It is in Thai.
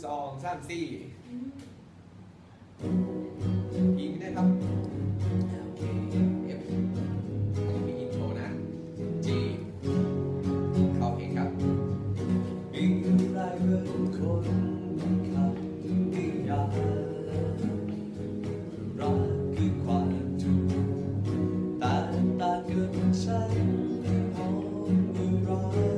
2 3 4อีกนะครับโอเค F ต้องมีอินโทรนะ G เข้าเพลงครับมีอะไรเป็นคนคำนิยามรักคือความถูกแต่ต่างกันฉันมองว่ารัก